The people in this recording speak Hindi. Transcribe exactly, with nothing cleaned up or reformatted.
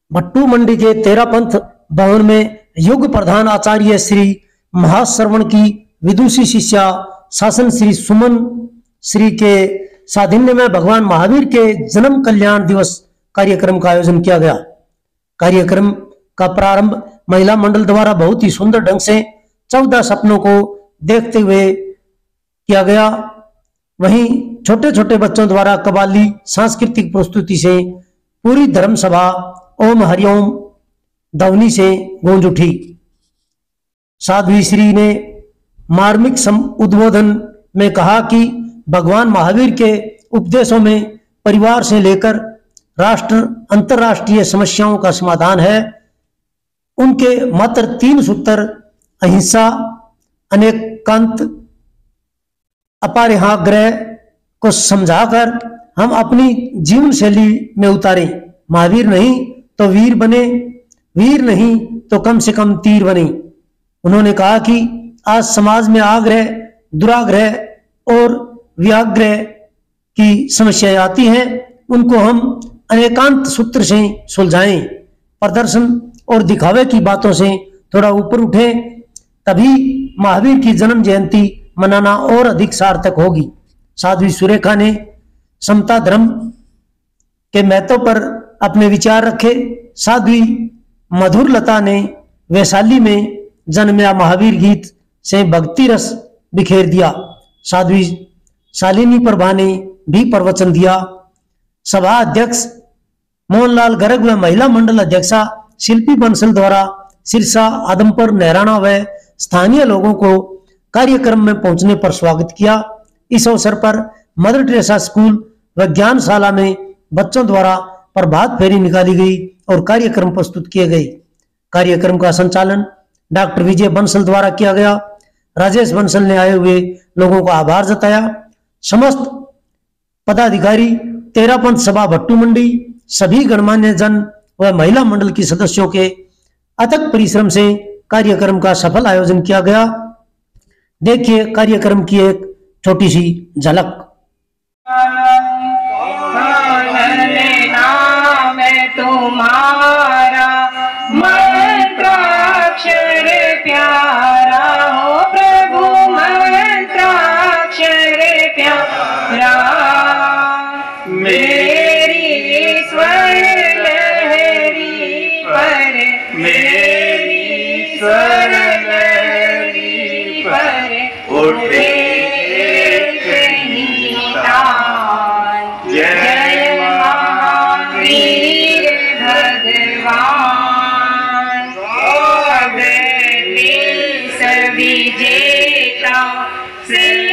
भट्टू मंडी के तेरापंथ भवन में युग प्रधान आचार्य श्री महाश्रवण की विदुषी शिष्या शासन श्री सुमन श्री के साधिन्य में भगवान महावीर के जन्म कल्याण दिवस कार्यक्रम का आयोजन किया गया। कार्यक्रम का प्रारंभ महिला मंडल द्वारा बहुत ही सुंदर ढंग से चौदह सपनों को देखते हुए किया गया। वहीं छोटे छोटे बच्चों द्वारा कव्वाली सांस्कृतिक प्रस्तुति से पूरी धर्म सभा ओम हरिओम ध्वनि से गूंज उठी। साध्वी श्री ने मार्मिक उद्बोधन में कहा कि भगवान महावीर के उपदेशों में परिवार से लेकर राष्ट्र अंतर्राष्ट्रीय समस्याओं का समाधान है। उनके मात्र तीन सूत्र अहिंसा, अनेकांत, अपरिहाग्रह को समझाकर हम अपनी जीवन शैली में उतारें। महावीर नहीं तो वीर बने, वीर नहीं तो कम से कम तीर बने। उन्होंने कहा कि आज समाज में आग्रह, दुराग्रह और व्याग्रह की समस्याएं आती हैं, उनको हम अनेकांत सूत्र से सुलझाएं। प्रदर्शन और दिखावे की बातों से थोड़ा ऊपर उठें, तभी महावीर की जन्म जयंती मनाना और अधिक सार्थक होगी। साध्वी सुरेखा ने समता धर्म के महत्व पर अपने विचार रखे। साध्वी मधुरलता ने वैशाली में जन्मया महावीर गीत से भक्ति रस बिखेर दिया। साध्वी शालिनी प्रभा ने भी प्रवचन दिया। सभा अध्यक्ष मोहनलाल गर्ग व महिला मंडल अध्यक्षा शिल्पी बंसल द्वारा सिरसा, आदमपुर, नहराना व स्थानीय लोगों को कार्यक्रम में पहुंचने पर स्वागत किया। इस अवसर पर मदर टेरेसा स्कूल व ज्ञानशाला में बच्चों द्वारा प्रभात फेरी निकाली गई और कार्यक्रम प्रस्तुत किए गए। कार्यक्रम का संचालन डॉक्टर विजय बंसल द्वारा किया गया। राजेश बंसल ने आए हुए लोगों का आभार जताया। समस्त पदाधिकारी, तेरापंथ सभा भट्टू मंडी, सभी गणमान्य जन व महिला मंडल की सदस्यों के अथक परिश्रम से कार्यक्रम का सफल आयोजन किया गया। देखिए कार्यक्रम की एक छोटी सी झलक। तुम्हारा मंत्राक्षर प्यारा हो प्रभु, मंत्राक्षर प्यारा। मेरी स्वर लहरी पर, मेरी स्वर लहरी पर उठे कहीं तान। जय महावीर भगवान, विजेता।